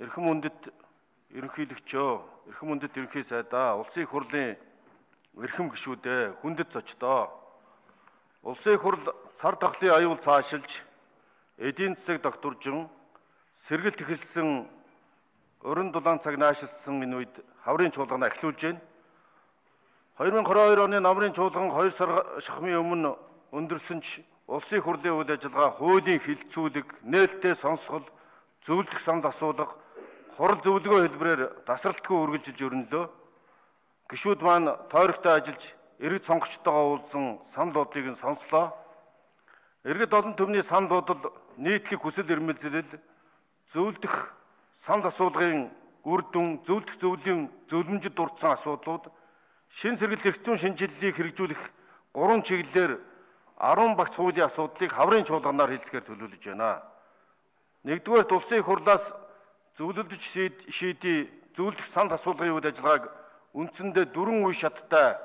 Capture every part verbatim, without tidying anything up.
Эрхэм үндэт ерөнхийлөгчөө, эрхэм үндэт ерөнхий сайдаа, улсын их хурлын эрхэм гишүүдээ, хүндэт зочдоо. Улсын их хурл цар тахлын аюул цаашилж, эдийн засаг докторжин, сэргэлт эхэлсэн уран дулаан цаг наашилсан энэ үед хаврын чуулгана эхлүүлж байна. две тысячи двадцать two оны намрын чуулган хоёр сар шахмын өмнө өндөрсөн ч улсын их хурлын үйл ажиллагаа хуулийн хилцүүлэг, нээлттэй сонсгол, зөвлөлдөх санал асуулга, хурал зөвлөгөө хэлбэрээр тасралтгүй үргэлжилж өрнөлөө. Гишүүд маань тойрогтой ажиллаж, иргэд сонгогчтойгоо уулзсан санал бодлыг нь сонслоо. Иргэд олон түвний санал бодол, нийтлэг хүсэл эрмэлзэл, зөвлөдөх санал асуулгын үр дүн, зөвлөдөх зөвлөлийн зөвлөмжөд дурдсан асуудлууд, шин сэргэлт эрхцүүн шинжилгээг хэрэгжүүлэх гурван чиглэлээр арван багц хуулийн асуудлыг хаврын чуулганаар хэлцгээр төлөвлөж байна. Нэгдүгээр улсын их хурлаас зөвлөлдөж шийдий зөвлөх санал асуулгын үйл ажиллагааг үндсэндээ дөрвөн үе шаттай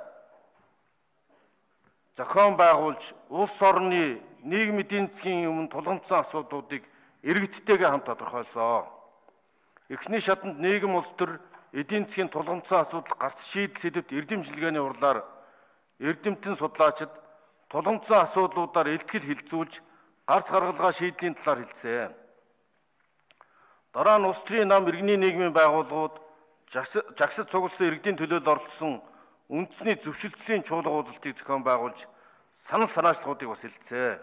зохион байгуулж, улс орны нийгмийн эдийн засгийн өмнө тулгамдсан асуудлуудыг иргэдтэйгээ хамт тодорхойлсон. Эхний шатанд нийгэм, улс төр, эдийн засгийн тулгамдсан асуудал гарц шийдэл сэдвт эрдэмжилгээний урлаар эрдэмтэн судлаачид тулгамдсан асуудлуудаар илтгэл хилцүүлж, гарц гаргалгаа шийдлийн талаар хэлсэн. Дараа нь улс төрийн нам, иргэний нийгмийн байгууллагууд, жагсад цугласан иргэдийн төлөөлөл оролцсон үндэсний зөвшөлтслийн чуулга уулзалтыг зохион байгуулж, санал санаачлалуудыг бас хэлцээ.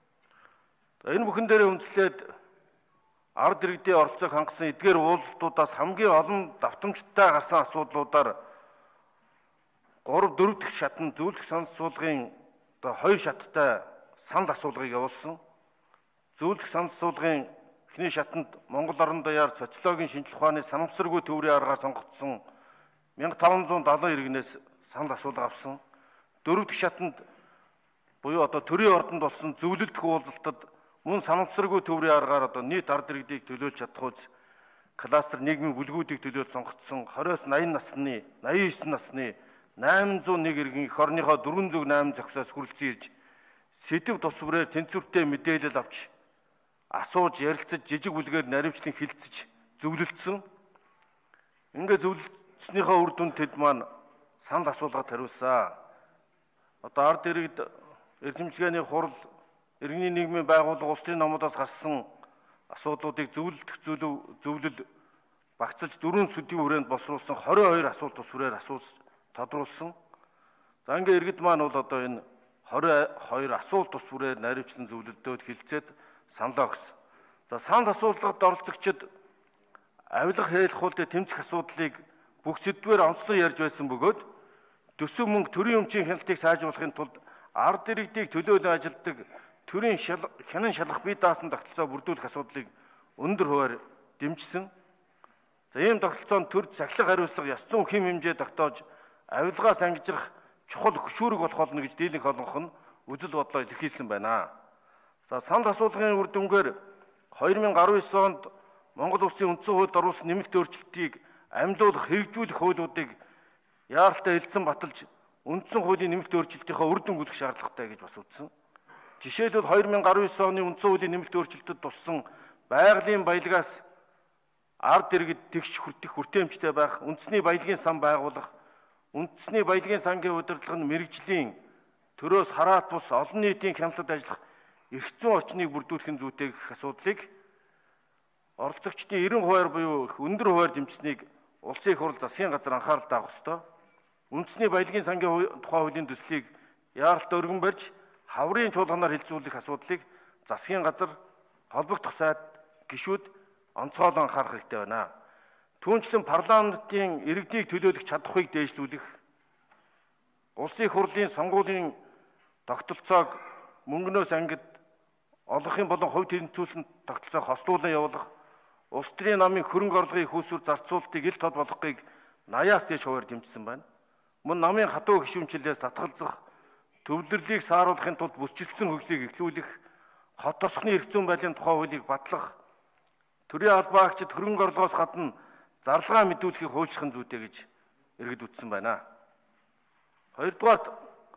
Энэ бүхэн дээрээ үндэслээд ард иргэдийн оролцоог хангасан эдгээр уулзалтуудаас хамгийн олон давтамжтай гарсан асуудлуудаар гурав дөрөв дэх шатнд зөвлөх санал асуулгын одоо хоёр шаттай санал асуулгыг явуулсан. Зөвлөх санал асуулгын эхний шатанд Монгол орон даяар социологийн шинжилгээ ухааны санамсаргүй төврийн аргаар сонгогдсон мянга таван зуун далайн иргэнээс санал асуулга авсан. Дөрөв дэх шатанд буюу одоо төрийн ордонд болсон зөвлөлдөх уулзалтад мөн санамсаргүй төврийн аргаар одоо нийт ард иргэдийг төлөөлж чадхуйц кластер нийгмийн бүлгүүдийг төлөөлж сонгогдсон двадцать-аас восемьдесят насны, восемьдесят девять насны восемь зуун нэг иргэн эх орныхоо дөрвөн зуун восемь зохисоос хүрэлцэн ирж сэдв тус бүрээр тэнцвэртэй мэдээлэл авч асууж, ярилцаж, жижиг бүлгээр наривчлан хилцэж зөвлөлдсөн. Ингээ зөвлөлдснийхөө үр дүнд тэд маань санал асуулгад хариулсан. Одоо ард иргэд эрдэмтгэлгээний хурал, иргэний нийгмийн байгууллага, улс төрийн намуудаас гарсан асуудлуудыг зөвлөлдөх зөвлөл багцлж дөрвөн сэдвийн хүрээнд босруулсан двадцать two асуулт тус бүрээр асууж тодруулсан. За ингээ иргэд маань бол одоо энэ двадцать two асуулт тус бүрээр наривчлан зөвлөлдөөд хилцээд саналаа өгсөн. За санал асуулгад оролцогчид авилга хэлэх хууль тэмцэх асуудлыг бүх сэдвээр онцлон ярьж байсан бөгөөд төсөв мөнгө төрийн өмчийн хяналтыг сайжруулахын тулд ард иргэдийг төлөөлөн ажилтдаг төрийн хянан шалгах бие даасан тогтолцоо бүрдүүлэх асуудлыг өндөр хуваар дэмжсэн. За ийм тогтолцоонд төр сахилах хариуцлага ёс зүйн хэм хэмжээ тогтоож авилгаас ангижрах чухал хөшүүрэг болох болно гэж дийлэнх олонх нь үзэл бодлоо илэрхийлсэн байна. За санал асуулгын үр дүнгээр две тысячи десять онд Монгол Улсын үндсэн хуульд оруулсан нэмэлт өөрчлөлтийг амлуулах, хэрэгжүүлэх хуулиудыг яаралтай хэлцэн баталж үндсэн хуулийн нэмэлт өөрчлөлтийнхөө үр дүн үзэх шаардлагатай гэж бас үзсэн. Жишээлбэл две тысячи десять оны үндсэн хуулийн нэмэлт өөрчлөлтөд туссан байгалийн баялагаас ард иргэд тэгш хүртэх хүртээмжтэй байх, үндэсний баялагын сан байгуулах, үндэсний баялагын сангийн удирдлага нь мэрэгжлийн төрөөс хараат бус олон нийтийн хяналтад ажиллах эрх зүйн орчныг бүрдүүлэхин зүйтэй гэх асуудлыг оролцогчдын ninety хувиар буюу их өндөр хувиар дэмжсэнийг улсын их хурл засгийн газар анхааралтай авах ёстой. Үндэсний баялагын сангийн тухай хуулийн төслийг яаралтай өргөн барьж хаврын чуулганаар хэлцүүлэх асуудлыг засгийн газар, холбогдох сайд, гишүүд онцгойлон анхаарах хэрэгтэй байна. Түүнчлэн парламентын иргэдийг төлөөлөх чадахыг дээшлүүлэх, улсын их хурлын сонгуулийн тогтолцоог мөнгнөөс ангид олонхын болон хувь тэнцвүүлсэн тогтолцоог хослуулан явуулах, улс төрийн намын хөрөнгө орлогын хөөсвөр зарцуулалтыг ил тод болгохыг нааяас дээш хувиар дэмжсэн байна. Мөн намын хатуу гишүүнчлэлээс татгалзах, төвлөрлийг сааруулахын тулд бүсчилсэн хөгжлийг эхлүүлэх, хот тосхны эрх зүйн байдлын тухай хуулийг батлах, төрийн албаагчид хөрөнгө орлогоос гадна зарлагаа мэдүүлэхийг хуульчлахын зүйтэй гэж иргэд үзсэн байна. Хоёрдугаарт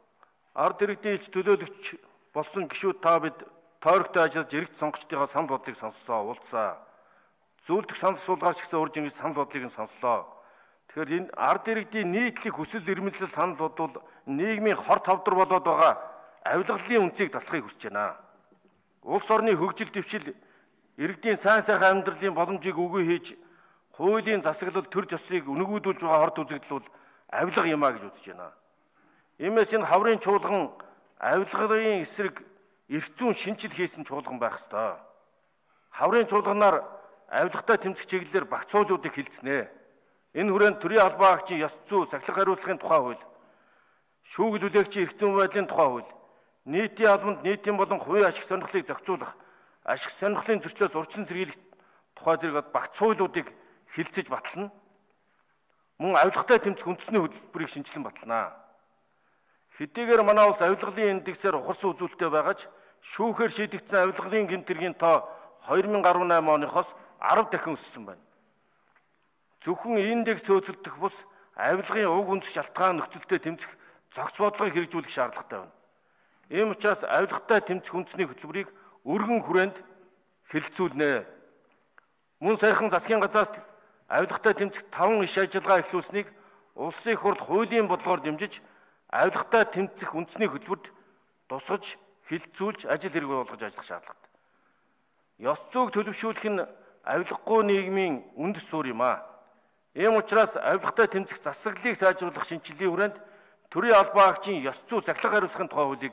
ард иргэдийн элч төлөөлөгч болсон гишүүд та бид тойрогтой ажиллаж иргэд сонгогчдын санал бодлыг сонссон, уулзсан. зөвлөдөх санал асуулгаач гэсэн урьж ингэж санал бодлыг нь сонслоо. Тэгэхээр энэ ард иргэдийн нийтлэг хүсэл эрмэлзэл санал бодвол нийгмийн хор тавдар болоод байгаа авилгалын үнцийг таслахыг хүсэж байна. Улс орны хөгжил дэвшил иргэдийн сайн сайхан амьдралын боломжийг өгөө хийж хуулийн засаглал төр ёсыг үнэгүүдүүлж байгаа хорд үзэгдэл бол авилга юм а гэж үзэж байна. Иймээс энэ хаврын чуулган авилгын эсрэг эрх зүйн шинжил хийсэн чуулган байх ёстой. Хаврын чуулганаар авилгатай тэмцэх чиглэлээр багц хуулиудыг хилцнэ. Энэ хүрээнд төрийн албан хаагчийн ёс зүй, сахилга хариуцлагын тухай хууль, шүүгэл хүлээгчийн эрх зүйн байдлын тухай хууль, нийтийн албанд нийтийн болон хувийн ашиг сонирхлыг зохицуулах, ашиг сонирхлын зөрчлөөс урьдчилан сэргийлэх тухай зэрэг багц хуулиудыг хилцэж батлана. Мөн авилгатай тэмцэх үндэсний хөтөлбөрийг шинжилэн батлана. Хэдийгээр манай улс авилгалын индексээр ухарсан үзүүлэлттэй байгаач шүүхээр шийдэгдсэн авилгалын гэмтэргийн тоо хоёр мянга арван найман оныхоос арав дахин өссөн байна. Зөвхөн индекс хөөцөлдөх бус авилгын уг үндэс шалтгаан нөхцөлтэй тэмцэх зохиц бодлогыг хэрэгжүүлэх шаардлагатай байна. Ийм учраас авилгатай тэмцэх үндэсний хөтөлбөрийг өргөн хүрээнд хэлэлцүүлнэ. Мөн саяхан засгийн газраас авилгатай тэмцэх таван иш ажиллагаа эхлүүлсэнийг улсын их хурл хуулийн бодлогоор дэмжиж авилгатай тэмцэх үндэсний хөтөлбөрт тусгаж хэлэлцүүлж ажил хэрэг болгож ажиллах шаардлагатай. Ёс зүйг төлөвшүүлэх нь авилгагүй нийгмийн үндэс суурь юм а. Ийм учраас авилгатай тэмцэх засаглалыг сайжруулах шинжилгээний хүрээнд төрийн албан хаагчийн ёс зүй сахилга хариуцлагын тухай хуулийг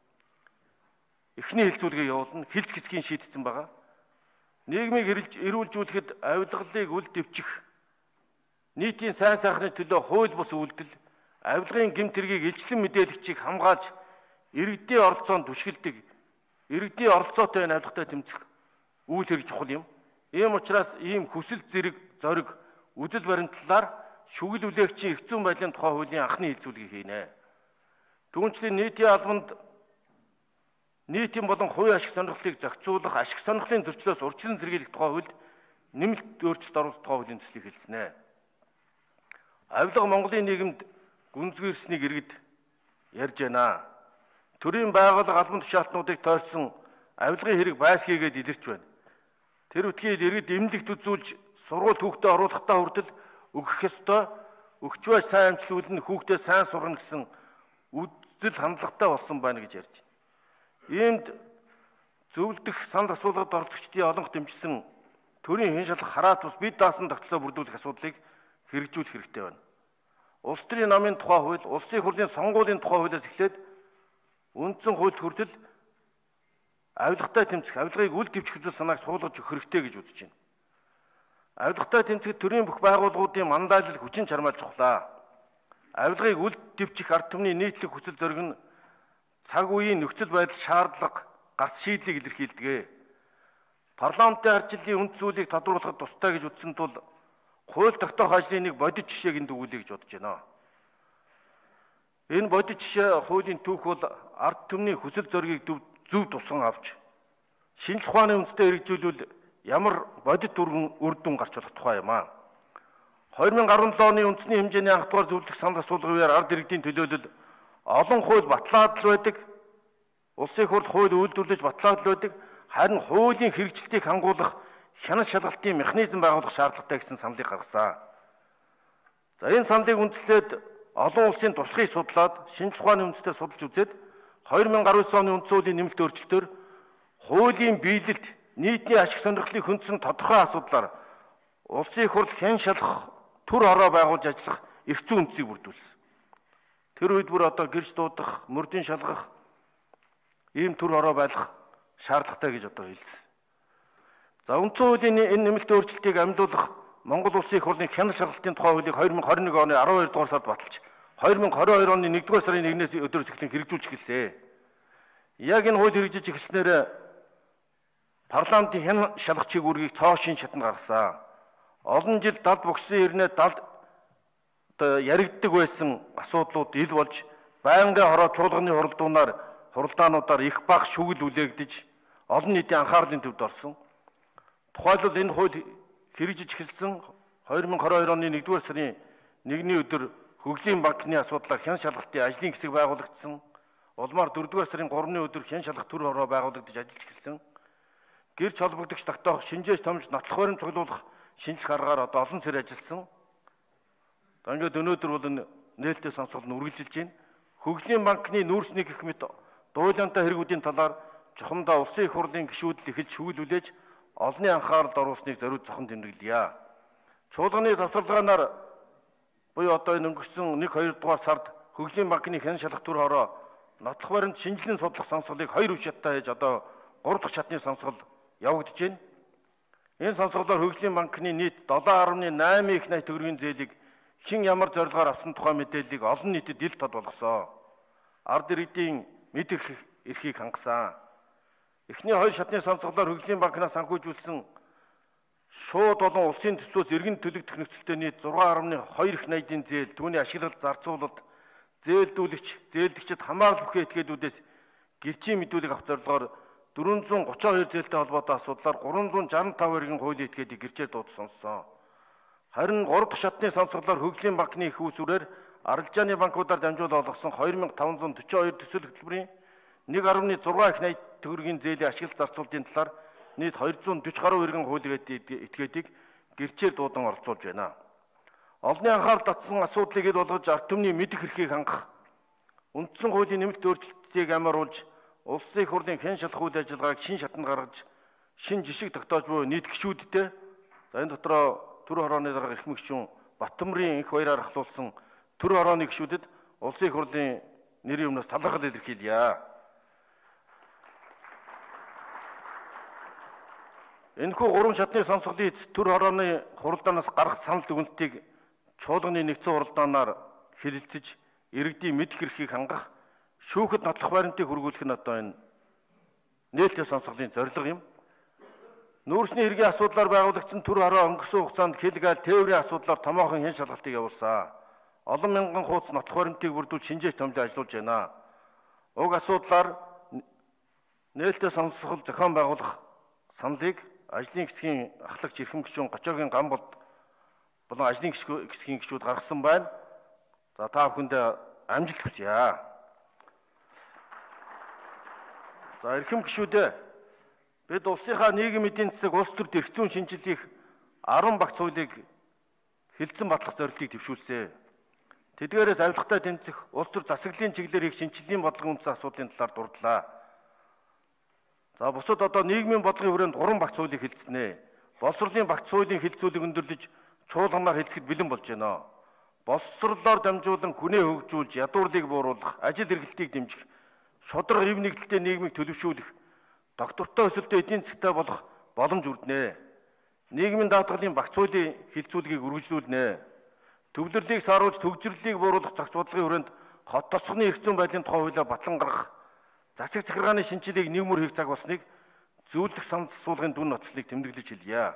эхний хэлэлцүүлгээ явуулна, хэлж гисгийн шийдсэн байгаа. Нийгмийг эрүүлжүүлэхэд авилгалыг үл дэвчих, нийтийн сайн сайхны төлөө хууль бус үйлдэл, авилгын гэмт хэргийг илчлэн мэдээлэгчийг хамгаалж, иргэдийн оролцоонд түшгэлдэг, иргэдийн оролцоотой энэ авилгатай тэмцэх үйл хэрэг чухал юм. Ийм учраас ийм хүсэл зэрэг зориг үзэл баримтлалаар шүгэл үлээгчийн эрх зүйн байдлын тухай хуулийн анхны хэлэлцүүлгийг хийнэ. Түүнчлэн нийтийн албанд нийтийн болон хувийн ашиг сонирхлыг зохицуулах, ашиг сонирхлын зөрчлөөс урьдчилан сэргийлэх тухай хуульд нэмэлт өөрчлөлт оруулах тухай хуулийн төслийг хэлцэнэ. Авилга Монголын нийгэмд гүнзгийрснийг иргэд ярьж байна. Төрийн байгууллага албан тушаалтнуудыг тойрсон авилгын хэрэг байсгийгээд илэрч байна. Тэр үтгийг иргэд эмнэлэгт үзүүлж сургууль хүүхдээ оруулахдаа хүртэл өгөх ёстой, өгч байж сайн амжилуулна, хүүхдээ сайн сургана гэсэн үзэл хандлагатай болсон байна гэж ярьж байна. Иймд зөвлөдөх санал асуулгад оролцогчдын олонх дэмжсэн төрийн хэн шалах хараат бус бид даасан тогтолцоо бүрдүүлэх асуудлыг хэрэгжүүлэх хэрэгтэй байна. Улс төрийн намын тухай хууль, улсын хурлын сонгуулийн тухай хуулиас эхлээд үндсэн хуульд хүртэл авилгатай тэмцэх, авилгыг үл дэвчих үзэл санааг суулгаж өгөх хэрэгтэй гэж үзэж байна. Авилгатай тэмцэх төрийн бүх байгууллагуудын манлайлал хүчин чармайлж чухлаа. Авилгыг үл дэвчих ард түмний нийтлэг хүсэл зориг нь цаг үеийн нөхцөл байдал шаардлага гарц шийдлийг илэрхийлдэг. Парламентын арчилын үнд зүйлийг тодруулахад тустай гэж үзсэн тул хууль тогтоох ажлын нэг бодит жишээг энд өгүүлье гэж бодож байна. Энэ бодит жишээ хуулийн түүх бол ард түмний хүсэл зоригийг зөв тусган авч шинжлэх ухааны үндэстэй хэрэгжүүлвэл ямар бодит үр дүн гарч болох тухай юм а. хоёр мянга арван долоо оны үндэсний хэмжээний анх дугаар зөвлөлт санал асуулгын үеэр ард иргэдийн төлөөлөл олон хууль батлаад л байдаг. Улсын их хурл хууль үйлдвэрлэж батлаад л байдаг. Харин хуулийн хэрэгжилтийг хангуулах хянах шалгалтын механизм байгуулах шаардлагатай гэсэн саналыг гаргасан. За энэ саналыг үндэслээд олон улсын туршлагыг судлаад шинжлэх ухааны үндэстэй судалж үзээд хоёр мянга арван оны үндсэн хуулийн нэмэлт өөрчлөлтөөр хуулийн биелэлт нийтийн ашиг сонирхлыг хөндсөн тодорхой асуудлаар улсын их хурл хэн шалгах төр хороо байгуулж ажиллах эрх зүйн үндэсийг бүрдүүлсэн. Тэр үед бүр одоо гэрч дуудах, мөрдийн шалгах ийм төр хороо байлгах шаардлагатай гэж одоо хэлсэн. За үндсэн хуулийн энэ нэмэлт өөрчлөлтийг амлуулах Монгол Улсын их хурлын хянах шалгалтын тухай хуулийг хоёр мянга хорин нэг оны арван хоёр дугаар сард баталж хоёр мянга хорин хоёр оны нэгдүгээр сарын нэгнээс өдрөөс эхлэн хэрэгжүүлж эхэлсэн. Яг энэ хууль хэрэгжиж эхэлснээр парламентын хянах шалгах чиглэлийг цоошин шатнд гаргасан. Олон жил далд богссон ирнэ далд яригддаг байсан асуудлууд ил болж байнгын хороо чуулганы хуралдаанаар хуралдаануудаар их бага шүгэл үлээгдэж олон нийтийн анхаарлын төвд орсон. Тухайлбал энэ хууль хэрэгжиж эхэлсэн хоёр мянга хорин хоёр оны нэгдүгээр сарын нэгний өдөр Хөгжлийн банкны асуудлаар хян шалгалтын ажлын хэсэг байгуулагдсан. Улмаар дөрөвдүгээр сарын гуравны өдөр хян шалгах төр хороо байгуулагдаж ажиллаж эхэлсэн. гэрч холбогдогч тогтоох, шинжээч томж, нотлох баримт цуглуулах шинжлэх аргаар одоо олон сар ажилласан. За ингээд өнөөдөр бол энэ нээлттэй сонсгол нь үргэлжилж байна. Хөгжлийн банкны нүүрсний гэх мэт дуулаантай хэрэгүүдийн талаар чухамдаа улсын их хурлын гишүүдэл эхэлж шүүлүүлээж олонний анхааралд оруулсныг зориуд зохон тэмдэглэе. Чуулганы завсарлагаанаар буюу одоо энэ өнгөрсөн нэг хоёр дугаар сард Хөгжлийн банкны хэн шалах төр хороо нотлох баримт шинжилэн судлах сонсголыг хоёр үе шаттай хийж одоо гурав дахь шатны сонсгол явагдаж байна. Энэ сонсголоор Хөгжлийн банкны нийт долоо арван найман их найт төгрөгийн зээлийг хэн ямар зорилгоор авсан тухай мэдээллийг олон нийтэд ил тод болгосон. Ард иргэдийн мэдэх эрхийг хангасан. Эхний хоёр шатны сонсголоор Хөгжлийн банкнаас санхүүжүүлсэн шууд болон улсын төсвөөс иргэн төлөгдөх нөхцөлтэй нийт зургаан арван хоёр их найдын зээл, түүний ашиглалт, зарцуулалт, зээлдүүлэгч, зээлдэгчид хамаарал бүхий этгээдүүдээс гэрчийн мэдүүлэг авах зорилгоор дөрвөн зуун гучин хоёр зээлтэй холбоотой асуудлаар гурван зуун шарсан тав эргэн хуулийн этгээдийг гэрчээр дууд сонссон. Харин гурав дахь шатны сонсголоор Хөгжлийн банкны их үүсвэрээр арилжааны банкудаар дамжуул олгосон хоёр мянган таван зуун дөрвөн хоёр төсөл хөтөлбөрийн нэг арван зургаан их найт төгрөгийн зээлийн ашиглалт зарцуулалтын талаар нийт хоёр зуун дөрвөн гаруй эргэн хуулийн этгээдийг гэрчээр дуудан оролцуулж байна. Олонний анхаарал татсан асуудлыг ил болгож ард түмний мэдэх эрхийг хангах, үндсэн хуулийн нэмэлт өөрчлөлтийг амируулж улсын их хурлын хэн шалах үйл ажиллагааг шин шатанд гаргаж шин жишг тогтоож буй нийт гишүүдтэй за энэ дотроо төр хорооны дарга эрхэм гишүүн Баттамрын их баяраар ахлуулсан төр хорооны гишүүдэд улсын их хурлын нэрийн өмнөөс талархал илэрхийлье. Энэхүү гурван шатны сонсголын эцэст төр хорооны хуралдаанаас гарах санал дүгнэлтийг чуулганы нэгдсэн хуралдаанаар хэлэлцэж иргэдийн мэдэх эрхийг хангах, шүүхэд нотлох баримтыг хөргүүлэх нь одоо энэ нээлттэй сонсголын зорилго юм. Нүүрсний хэргийн асуудлаар байгуулагдсан төр хороо өнгөрсөн хугацаанд хэлгээл тээврийн асуудлаар томоохон хэн шалгалтыг явуулсан. Олон мянган хуудас нотлох баримтыг бүрдүүлж шинжээч томлон ажиллуулж байна. Уг асуудлаар нээлттэй сонсгол зохион байгуулах саналыг ажлын хэсгийн ахлагч эрхэм гишүүн Гочоогийн ган болд болон ажлын хэсгийн гишүүд гаргасан байна. За та бүхэндээ амжилт хүсье. За эрхэм гишүүдээ бид улсынхаа нийгэм эдийн засаг улс төрд эрх зүйн шинжилгээх арван багц хуулийг хэлцэн батлах зорилтыг төвшүүлсэн. Тэдгээрээс авилгатай тэмцэх улс төр засаглалын чиглэлээр их шинжилгээний бодлогын үндсэн асуудлын талаар дурдлаа. За бусад одоо нийгмийн бодлогын хүрээнд гурван багц хуулийг хэлцэнэ. Боловсролын багц хуулийн хэлцүүлэг өндөрлөж чуулганаар хэлцэхэд бэлэн болж байна. Боловсролоор дамжуулан хүнээ хөгжүүлж, ядуурлыг бууруулах, ажил эргэлтийг дэмжих, шударга хэв нэгдэлтэй нийгмийг төлөвшүүлэх, доктортой өсөлтөд эдийн засгтай болох боломж үрдэнэ. Нийгмийн даатгалын багц хуулийн хэлцүүлгийг үргэлжлүүлнэ. Төвлөрлийг сааруулж төгжрлийг бууруулах зохиц бодлогын хүрээнд хот тосгоны эрх зүйн байдлын тухай хуулиа батлан гаргах, засаг захиргааны шинжилгээг нэг мөр хийх цаг болсныг зөвлөх санал асуулгын дүн ноцлыг тэмдэглэж хэлье.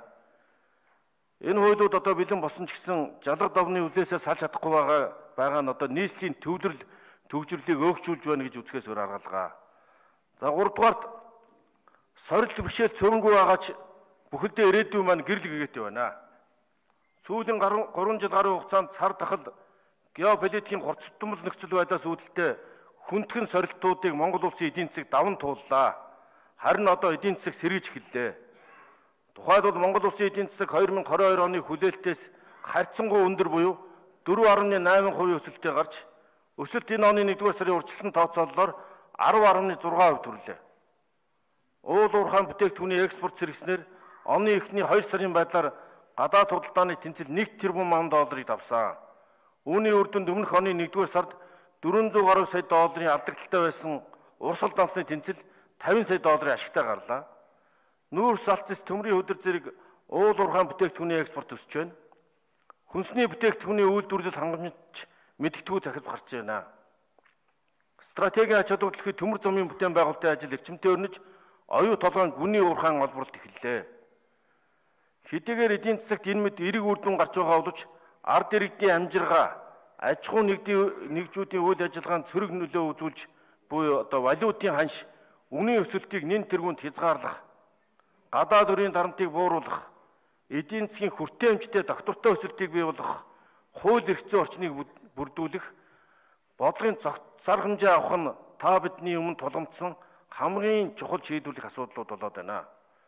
Энэ хуулиуд одоо бэлэн болсон ч гэсэн жалга давны үлээсээ салж чадахгүй байгаа байгаа нь одоо нийслэлийн төвлөрөл төгжрлийг өөгчүүлж байна гэж үзэхээс өөр аргалгаа. За гурав дугаарт сорилт бэрхшээл цөөнгүй байгаач бүхэлдээ ирээдүйн маань гэрэл гэгээтэй байна. Сүүлийн гурван жил гаруй хугацаанд цар тахал геополитикийн хурцтмал нөхцөл байдлаас үүдэлтэй хүндхэн сорилтуудыг Монгол улсын эдийн засаг даван тууллаа. Харин одоо эдийн засаг сэргийж эхэллээ. Тухайлбал Монгол улсын эдийн засаг хоёр мянган хорин хоёр оны хүлээлтээс харьцангуй өндөр буюу дөрвөн гаруй найман хувийн өсөлтөд гарч өсөлт энэ оны нэгдүгээр сарын урьдчилсан тооцоололоор арав гаруй зургаан хувь төрлөө. Уул уурхайн бүтээгдэхүүний экспорт зэрэгснээр оны эхний хоёр сарын байдлаар гадаад худалдааны тэнцэл нэг тэрбум долларыг давсан. Үүний үр дүнд өмнөх оны нэгдүгээр сард дөрвөн зуун гаруй сая долларын алдагдaltaй байсан урсгал дансны тэнцэл тавин сая долларын ашигтай гарлаа. Нүүрс алцэс төмрийн хөдөр зэрэг уул уурхайн бүтээгдэхүүний экспорт өсөж байна. Хүнсний бүтээгдэхүүний үйлдвэрлэл хангамж мэдгэдэггүй захиж гарч байна. Стратегийн ач холбогдлохыг төмөр замын бүтээн байгуулалтын ажил эрчимтэй өрнөж оюу толгойн гүний уурхайн олборлт эхэллээ. Хэдийгээр эдийн засагт энэ мэд эрэг үр дүн гарч байгаа боловч ард иргэдийн амжиргаа, аж ахуй нэгжүүдийн үйл ажиллагаанд цөрөг нөлөө үзүүлж буюу одоо валютын ханш, үнийн өсөлтийг нэн тэргуунд хязгаарлах, гадаад өрийн дарамтыг бууруулах, эдийн засгийн хүртээн эмчтэй доктортой өсөлтийг бий болгох, хууль эрх зүйн орчныг бүрдүүлэх, бодлогын зар хэмжээ авах нь та бидний өмнө тулгамдсан хамгийн чухал шийдвэрлэх асуудлууд болоод байна.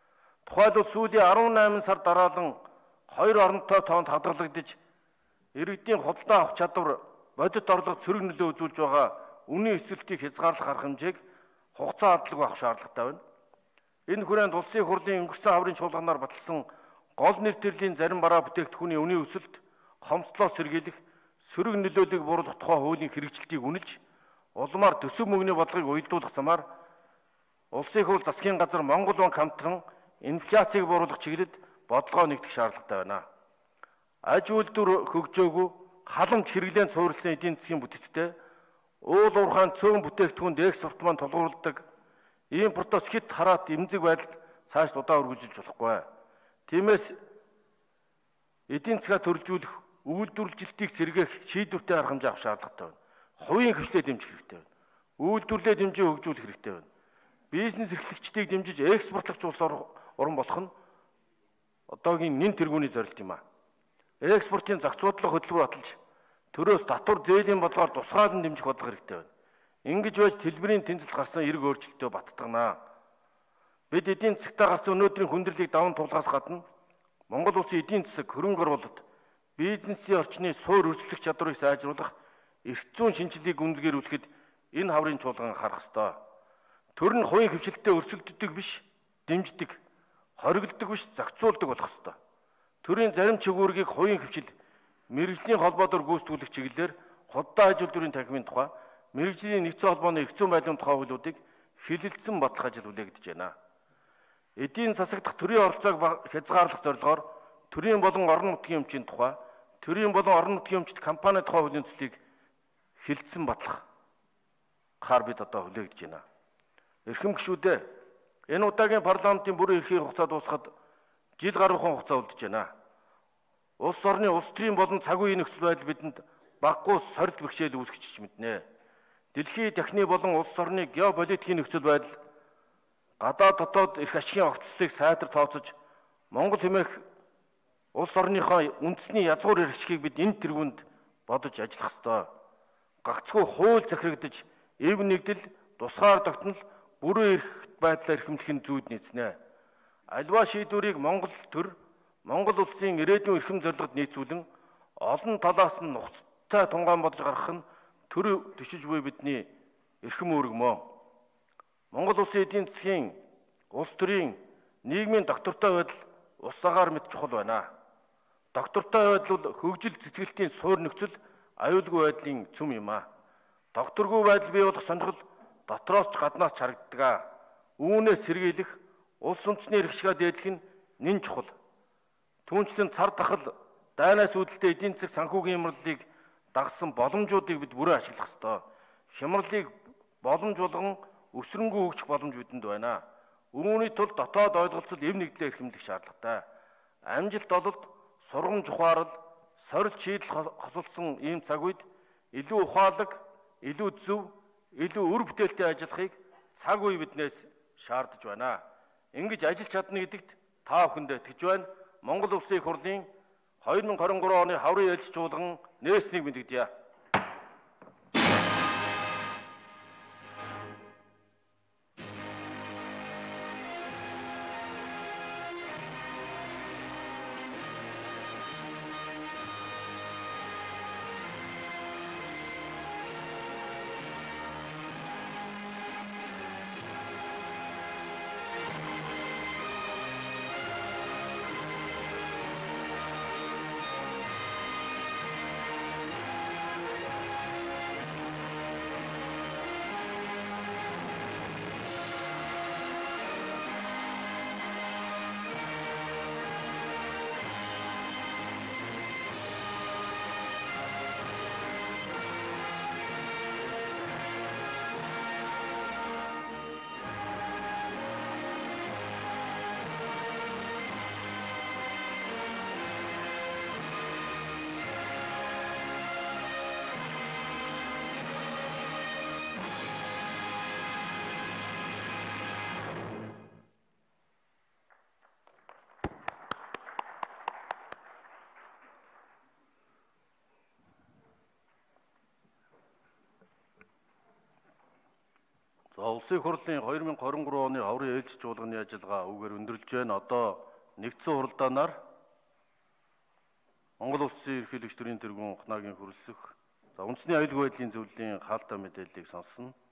Тухайлбал сүүлийн арван найман сар дараалан хоёр оронтой тоонд хадгалагдаж иргэдийн худалдаа авах чадвар бодит орлогод сөрөг нөлөө үзүүлж байгаа үнийн эсвэлтийг хязгаарлах арга хэмжээг хугацаа алдлаг авах шаардлагатай байна. Энэ хүрээнд улсын хурлын өнгөрсөн хаврын чуулганаар баталсан гол нэр төрлийн зарим бараа бүтээгдэхүүний үнийн өсөлт, хомсдлоос сэргийлэх, сөрөг нөлөөллийг бууруулах тухай хуулийн хэрэгжилтийг үнэлж, улмаар төсөв мөнгөний бодлогыг уялдуулах замаар улсын хурл засгийн газар Монгол банк хамтран инфляцийг бууруулах чиглэлд бодлогоо нэгдэх шаардлагатай байна. Аж үйлдвэр хөгжөөгүй халамж хэрэглээнд суурилсан эдийн засгийн бүтцтэй уул уурхайн цөөн бүтээгдэхүүнд экспорт маань тулгуурладаг импортоос хэд хараат эмзэг байдалд цааш удаа үргэлжилж болохгүй. Тиймээс эдийн засгаа төрөлжүүлэх, үйлдвэрлэлтийг сэргээх шийдвэртэй арга хэмжээ авах шаардлагатай байна. Хувийн хвшлээ дэмжих хэрэгтэй байна. Үйлдвэрлэлээ дэмжиж хөгжүүлэх хэрэгтэй байна. Бизнес эрхлэгчдийг дэмжиж экспортлогч улс орн болох нь одоогийн нэн тэргүүний зорилт юм а. Экспортын зохицуудлага хөтөлбөр баталж төрөөс татвар зээлийн бодлогоор тусгаалan дэмжих бодлого хэрэгтэй байна. Ингэж байж төлбөрийн тэнцэлд гарсан эрг өөрчлөлтөө баттгана. Бид эдийн засгтаа гарсан өнөөдрийн хүндрэлийг даван туулахаас гадна Монгол улсын эдийн засаг хөрөнгө оруулалт, бизнесийн орчны суур өрсөлдөх чадварыг сайжруулах эрх зүйн шинжилгээг гүнзгийрүүлэхэд энэ хаврын чуулган анхаарах ёстой. Төр нь хувийн хвшилтэд өрсөлддөг биш, дэмждэг, хоригддог биш, зохицуулдаг болох ёстой. Төрийн зарим чигүүргийг хувийн хвшил, мэрэгжлийн холбоодоор гүйцэтгүүлэх чиглэлээр худалдаа аж үйлдвэрийн танхимын тухай, мэрэгжлийн нэгдсэн холбооны эрх зүйн байдлын тухай хуулиудыг хилэлцэн бодлох ажил хүлээгдэж байна. Эдийн засагдах төрийн оролцоог хязгаарлах зорилгоор төрийн болон орон нутгийн өмчийн тухай, төрийн болон орон нутгийн өмчт компани тухай хуулийн төслийг хилцэн батлах хаар бид одоо хүлээгдэж байна. Эрхэм гишүүдээ, энэ удаагийн парламентын бүрэн эрхийн хугацаа дуусахад жил гаруйхан хугацаа үлдэж байна. Улс орны улс төрийн болон цаг үеийн нөхцөл байдал бидэнд баггүй сорилт бэрхшээл үүсгэж мэднэ. Дэлхийн техник болон улс орны геополитикийн нөхцөл байдал гадаад дотоод эрх ашигын огцлыг сайтар тооцож Монгол хэмээх улс орныхоо үндэсний язгуур эрх ашигыг бид энэ тэргуунд бодож ажиллах ёстой. Гагцхүү хууль захирагдаж, эв нэгдэл, тусгаар тогтнол, бүрэн эрх байдлаар эрхэмлэх нь зүйд нийцнэ. Альва шийдвэрийг Монгол төр, Монгол улсын ирээдүйн эрхэм зорилгод нийцүүлэн олон талаас нь нухацтай тунгаан бодож гаргах нь төр төшиж буй бидний эрхэм үүрэг мөн. Монгол улсын эдийн засгийн, улс төрийн, нийгмийн доктортой байдал ус агаар мэт чухал байна. Доктортой байдал бол хөгжил цэцгэлтийн суур нөхцөл, аюулгүй байдлын цөм юм а. Докторгүй байдал бий болох сонирхол дотроос ч гаднаас ч харагддаг. Үүнээс сэргийлэх, улс үндэсний эрх ашигаа дээдлэх нь нэн чухал. Түүнчлэн цар тахал, дайнаас үүдэлтэй эдийн засаг санхүүгийн хямралыг дагсан боломжуудыг бид бүрэн ашиглах ёстой. Хямралыг боломж болгон өсрөнгөө хөгжих боломж бидэнд байна. Үүний тулд дотоод ойлголцол эв нэгдлээ эрхэмлэх шаардлагатай. Амжилт ололт, сургамж ухаарал, сорилт шийдэл хосолсон ийм цаг үед илүү ухаалаг, илүү зөв, илүү үр бүтээлтэй ажиллахыг цаг үе биднээс шаардж байна. Ингэж ажиллаж чадна гэдэгт та бүхэндээ итгэж байна. Монгол Улсын хурлын хоёр мың хорин гурван оны хаврын ээлж чуулган нээснийг мэдэгдэе. улсын их хурлын two thousand twenty-three оны хаврын ээлжиж чуулганы ажиллагаа үгээр өндөрлөж байна. Одоо нэгдсэн хуралдаанаар Монгол улсын ерөнхийлөгч төрийн тэргүүн Ухнагийн хүрэлцэх за үндэсний аюулгүй байдлын зөвлөлийн хаалттай мэдээллийг сонсно.